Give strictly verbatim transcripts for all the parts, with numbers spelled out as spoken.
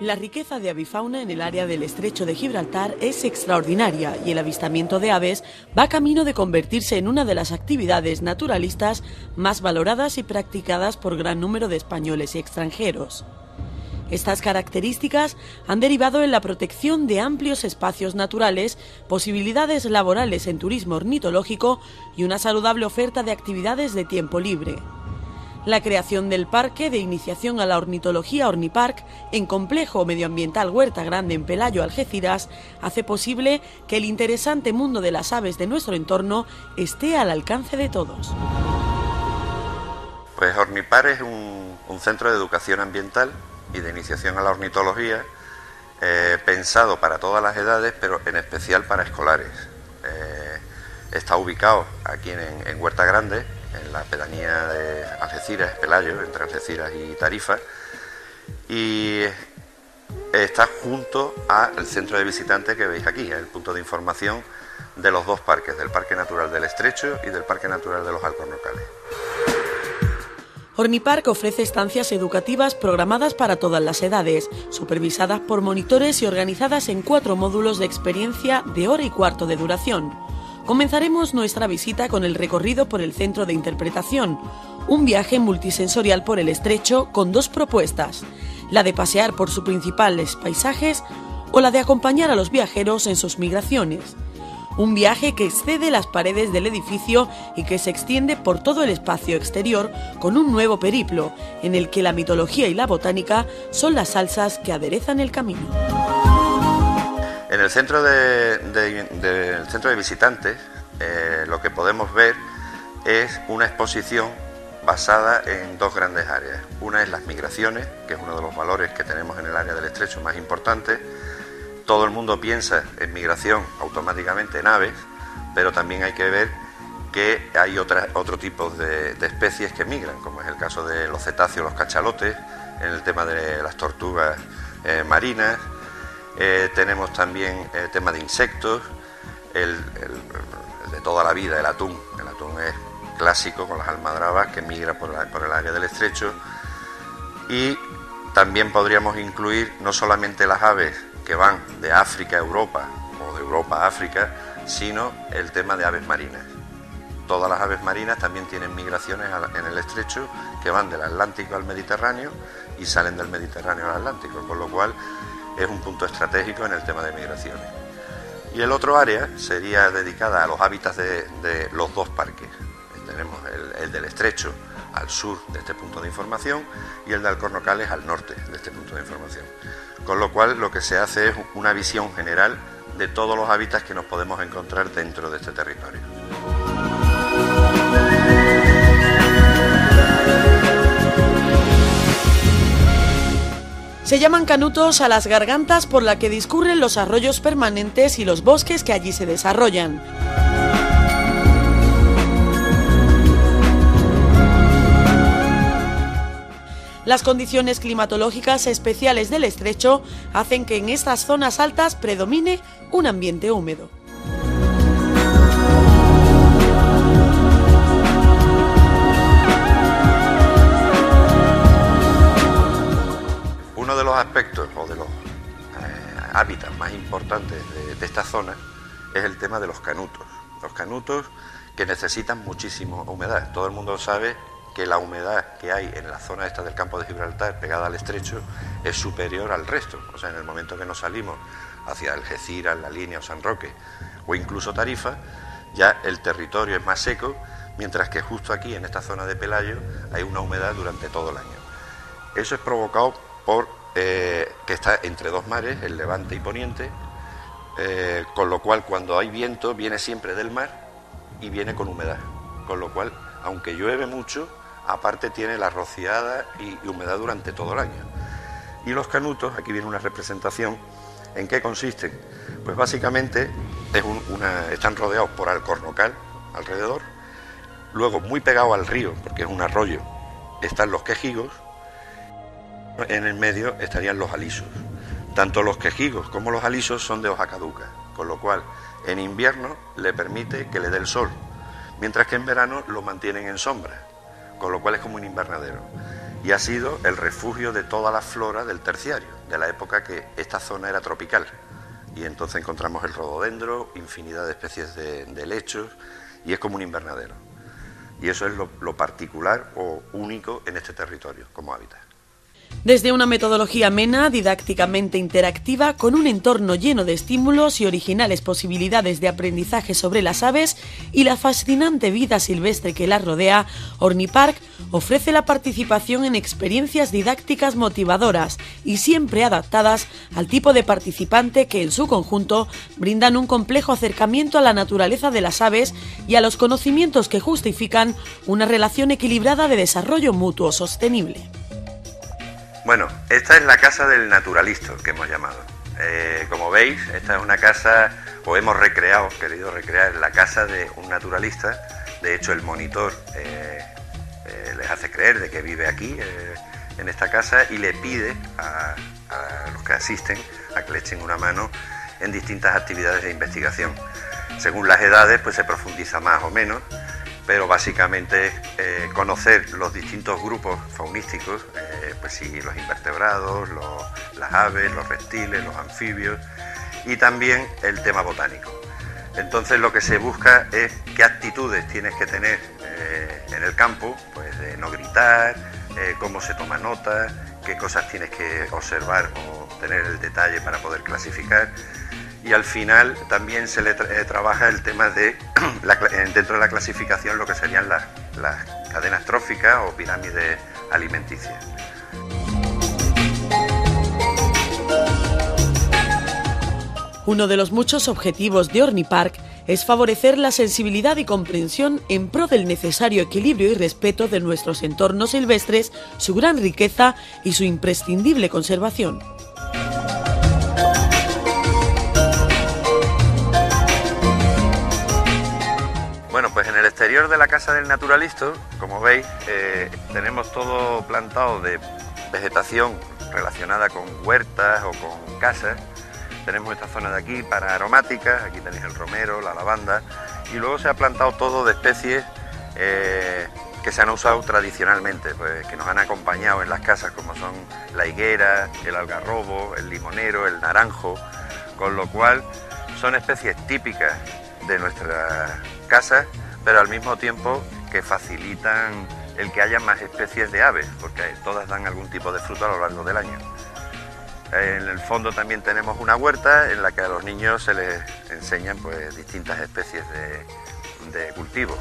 La riqueza de avifauna en el área del Estrecho de Gibraltar es extraordinaria y el avistamiento de aves va camino de convertirse en una de las actividades naturalistas más valoradas y practicadas por gran número de españoles y extranjeros. Estas características han derivado en la protección de amplios espacios naturales, posibilidades laborales en turismo ornitológico y una saludable oferta de actividades de tiempo libre. La creación del Parque de Iniciación a la Ornitología Ornipark en complejo medioambiental Huerta Grande en Pelayo, Algeciras, hace posible que el interesante mundo de las aves de nuestro entorno esté al alcance de todos. Pues Ornipark es un, un centro de educación ambiental y de iniciación a la ornitología eh, pensado para todas las edades, pero en especial para escolares. Eh, está ubicado aquí en, en Huerta Grande, en la pedanía de Algeciras, Pelayo, entre Algeciras y Tarifa, y está junto al centro de visitantes que veis aquí, el punto de información de los dos parques, del Parque Natural del Estrecho y del Parque Natural de los Alcornocales. Ornipark ofrece estancias educativas programadas para todas las edades, supervisadas por monitores y organizadas en cuatro módulos de experiencia de hora y cuarto de duración. Comenzaremos nuestra visita con el recorrido por el centro de interpretación, un viaje multisensorial por el Estrecho con dos propuestas, la de pasear por sus principales paisajes o la de acompañar a los viajeros en sus migraciones. Un viaje que excede las paredes del edificio y que se extiende por todo el espacio exterior con un nuevo periplo, en el que la mitología y la botánica son las salsas que aderezan el camino. En el centro de, de, de, el centro de visitantes eh, lo que podemos ver es una exposición basada en dos grandes áreas. Una es las migraciones, que es uno de los valores que tenemos en el área del Estrecho más importante. Todo el mundo piensa en migración automáticamente en aves, pero también hay que ver que hay otra, otro tipo de, de especies que migran, como es el caso de los cetáceos, los cachalotes, en el tema de las tortugas eh, marinas. Eh, tenemos también el tema de insectos, el, el, el de toda la vida, el atún. El atún es clásico con las almadrabas que migra por, la, por el área del Estrecho. Y también podríamos incluir no solamente las aves que van de África a Europa o de Europa a África, sino el tema de aves marinas. Todas las aves marinas también tienen migraciones en el Estrecho que van del Atlántico al Mediterráneo y salen del Mediterráneo al Atlántico, con lo cual es un punto estratégico en el tema de migraciones. Y el otro área sería dedicada a los hábitats de, de los dos parques. Tenemos el, el del Estrecho al sur de este punto de información y el de Alcornocales al norte de este punto de información. Con lo cual lo que se hace es una visión general de todos los hábitats que nos podemos encontrar dentro de este territorio. Se llaman canutos a las gargantas por la que discurren los arroyos permanentes y los bosques que allí se desarrollan. Las condiciones climatológicas especiales del Estrecho hacen que en estas zonas altas predomine un ambiente húmedo. Uno de los aspectos o de los eh, hábitats más importantes de, de esta zona es el tema de los canutos. Los canutos que necesitan muchísima humedad. Todo el mundo sabe que la humedad que hay en la zona esta del campo de Gibraltar pegada al Estrecho es superior al resto. O sea, en el momento que nos salimos hacia Algeciras, La Línea o San Roque o incluso Tarifa, ya el territorio es más seco, mientras que justo aquí en esta zona de Pelayo hay una humedad durante todo el año. Eso es provocado por eh, que está entre dos mares, el Levante y Poniente, eh, con lo cual cuando hay viento viene siempre del mar y viene con humedad, con lo cual aunque llueve mucho, aparte tiene la rociada y, y humedad durante todo el año. Y los canutos, aquí viene una representación, ¿en qué consisten? Pues básicamente es un, una, están rodeados por alcornocal alrededor, luego muy pegado al río, porque es un arroyo, están los quejigos, en el medio estarían los alisos. Tanto los quejigos como los alisos son de hoja caduca, con lo cual en invierno le permite que le dé el sol, mientras que en verano lo mantienen en sombra, con lo cual es como un invernadero. y ha sido el refugio de toda la flora del terciario, de la época que esta zona era tropical. Y entonces encontramos el rododendro, infinidad de especies de, de helechos, y es como un invernadero. Y eso es lo, lo particular o único en este territorio como hábitat. Desde una metodología amena, didácticamente interactiva, con un entorno lleno de estímulos y originales posibilidades de aprendizaje sobre las aves y la fascinante vida silvestre que las rodea, Ornipark ofrece la participación en experiencias didácticas motivadoras y siempre adaptadas al tipo de participante que en su conjunto brindan un complejo acercamiento a la naturaleza de las aves y a los conocimientos que justifican una relación equilibrada de desarrollo mutuo sostenible. Bueno, esta es la casa del naturalista que hemos llamado. Eh, como veis, esta es una casa, o hemos recreado, querido recrear, la casa de un naturalista. De hecho, el monitor eh, eh, les hace creer de que vive aquí, eh, en esta casa, y le pide a, a los que asisten a que le echen una mano en distintas actividades de investigación. Según las edades, pues se profundiza más o menos, pero básicamente eh, conocer los distintos grupos faunísticos, eh, pues sí, los invertebrados, los, las aves, los reptiles, los anfibios, y también el tema botánico. Entonces lo que se busca es qué actitudes tienes que tener eh, en el campo, pues de no gritar, eh, cómo se toma nota, qué cosas tienes que observar o tener el detalle para poder clasificar. Y al final también se le tra eh, trabaja el tema de, la, dentro de la clasificación, lo que serían las, las cadenas tróficas o pirámides alimenticias. Uno de los muchos objetivos de Ornipark es favorecer la sensibilidad y comprensión en pro del necesario equilibrio y respeto de nuestros entornos silvestres, su gran riqueza y su imprescindible conservación. Bueno, pues en el exterior de la casa del naturalista, como veis, eh, tenemos todo plantado de vegetación relacionada con huertas o con casas. Tenemos esta zona de aquí para aromáticas, aquí tenéis el romero, la lavanda, y luego se ha plantado todo de especies eh, que se han usado tradicionalmente, pues, que nos han acompañado en las casas, como son la higuera, el algarrobo, el limonero, el naranjo, con lo cual son especies típicas de nuestra casa, pero al mismo tiempo que facilitan el que haya más especies de aves, porque todas dan algún tipo de fruto a lo largo del año. En el fondo también tenemos una huerta en la que a los niños se les enseñan pues distintas especies de, de cultivos.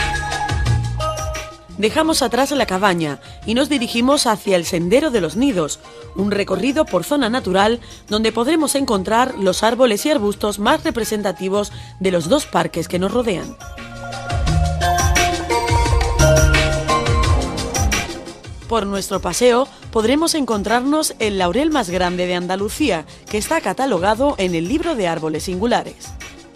Dejamos atrás la cabaña y nos dirigimos hacia el Sendero de los Nidos, un recorrido por zona natural donde podremos encontrar los árboles y arbustos más representativos de los dos parques que nos rodean. Por nuestro paseo podremos encontrarnos el laurel más grande de Andalucía, que está catalogado en el libro de árboles singulares.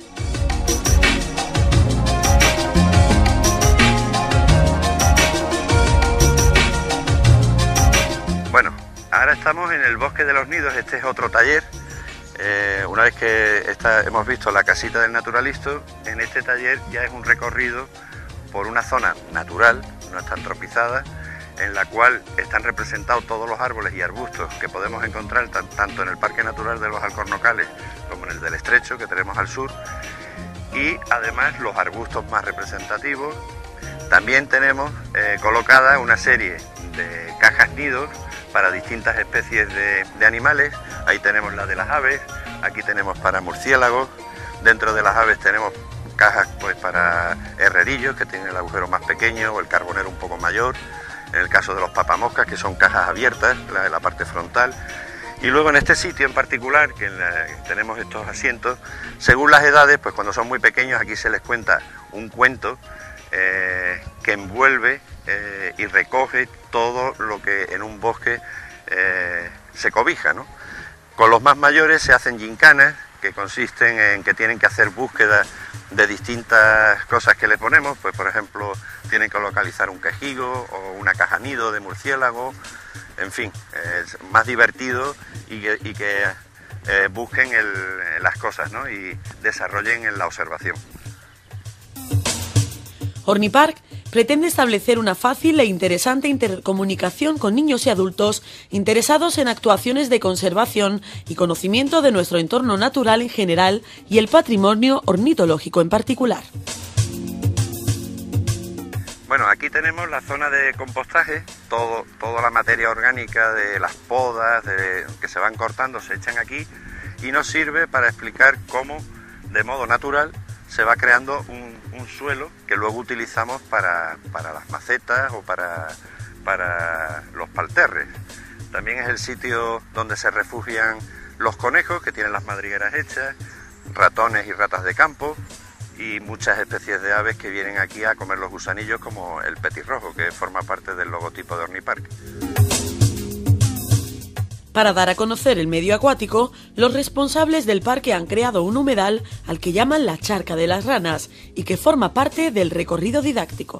Bueno, ahora estamos en el Bosque de los Nidos. Este es otro taller. Eh, una vez que está, hemos visto la casita del naturalista, en este taller ya es un recorrido por una zona natural, no está antropizada, en la cual están representados todos los árboles y arbustos que podemos encontrar tanto en el Parque Natural de los Alcornocales como en el del Estrecho, que tenemos al sur, y además los arbustos más representativos. También tenemos eh, colocada una serie de cajas nidos para distintas especies de, de animales. Ahí tenemos la de las aves, aquí tenemos para murciélagos, dentro de las aves tenemos cajas pues para herrerillos, que tienen el agujero más pequeño, o el carbonero un poco mayor. En el caso de los papamoscas, que son cajas abiertas, la de la parte frontal. Y luego en este sitio en particular, que en la, tenemos estos asientos, según las edades, pues cuando son muy pequeños aquí se les cuenta un cuento eh, que envuelve eh, y recoge todo lo que en un bosque eh, se cobija, ¿no? Con los más mayores se hacen gincanas, que consisten en que tienen que hacer búsquedas de distintas cosas que le ponemos, pues por ejemplo tienen que localizar un quejigo o una caja nido de murciélago, en fin, es más divertido y que, y que eh, busquen el, las cosas, ¿no? Y desarrollen en la observación. Ornipark pretende establecer una fácil e interesante intercomunicación con niños y adultos interesados en actuaciones de conservación y conocimiento de nuestro entorno natural en general y el patrimonio ornitológico en particular. Bueno, aquí tenemos la zona de compostaje, todo, toda la materia orgánica de las podas de, que se van cortando se echan aquí y nos sirve para explicar cómo de modo natural se va creando un, un suelo que luego utilizamos para, para las macetas o para, para los parterres. También es el sitio donde se refugian los conejos, que tienen las madrigueras hechas, ratones y ratas de campo, y muchas especies de aves que vienen aquí a comer los gusanillos, como el petirrojo, que forma parte del logotipo de Ornipark. Para dar a conocer el medio acuático, los responsables del parque han creado un humedal al que llaman la Charca de las Ranas y que forma parte del recorrido didáctico.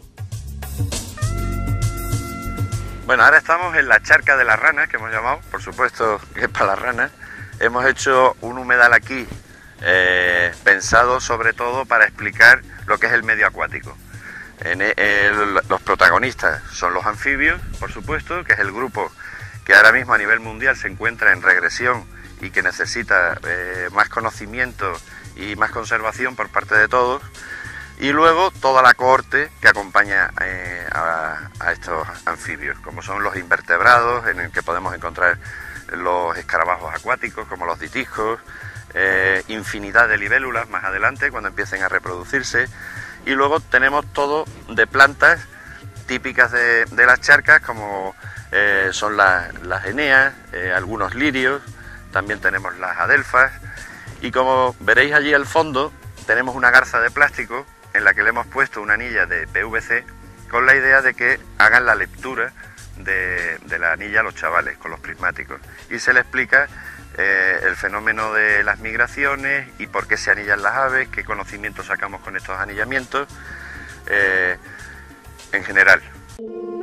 Bueno, ahora estamos en la Charca de las Ranas, que hemos llamado, por supuesto que es para las ranas. Hemos hecho un humedal aquí Eh, pensado sobre todo para explicar lo que es el medio acuático. En el, los protagonistas son los anfibios, por supuesto, que es el grupo que ahora mismo a nivel mundial se encuentra en regresión y que necesita eh, más conocimiento y más conservación por parte de todos, y luego toda la cohorte que acompaña eh, a, a estos anfibios, como son los invertebrados, en el que podemos encontrar los escarabajos acuáticos como los ditiscos, Eh, infinidad de libélulas más adelante cuando empiecen a reproducirse, y luego tenemos todo de plantas típicas de, de las charcas, como eh, son las, las eneas, eh, algunos lirios, también tenemos las adelfas, y como veréis allí al fondo tenemos una garza de plástico en la que le hemos puesto una anilla de P V C con la idea de que hagan la lectura de, de la anilla a los chavales con los prismáticos, y se le explica Eh, el fenómeno de las migraciones y por qué se anillan las aves, qué conocimiento sacamos con estos anillamientos, eh, en general.